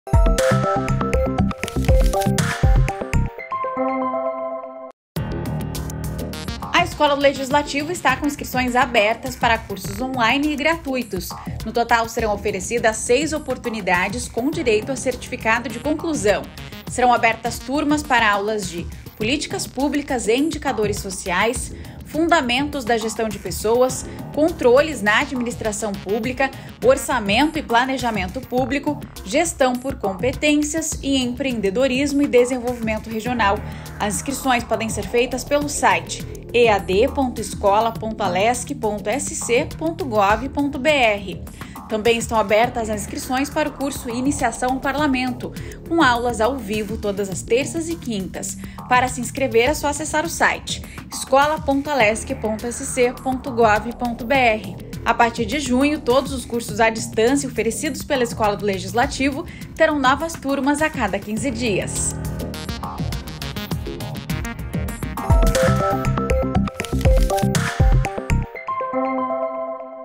A Escola do Legislativo está com inscrições abertas para cursos online e gratuitos. No total, serão oferecidas 6 oportunidades com direito a certificado de conclusão. Serão abertas turmas para aulas de políticas públicas e indicadores sociais, fundamentos da gestão de pessoas, controles na administração pública, orçamento e planejamento público, gestão por competências e empreendedorismo e desenvolvimento regional. As inscrições podem ser feitas pelo site ead.escola.alesc.sc.gov.br. Também estão abertas as inscrições para o curso Iniciação ao Parlamento, com aulas ao vivo todas as terças e quintas. Para se inscrever é só acessar o site escola.alesc.sc.gov.br. A partir de junho, todos os cursos à distância oferecidos pela Escola do Legislativo terão novas turmas a cada 15 dias.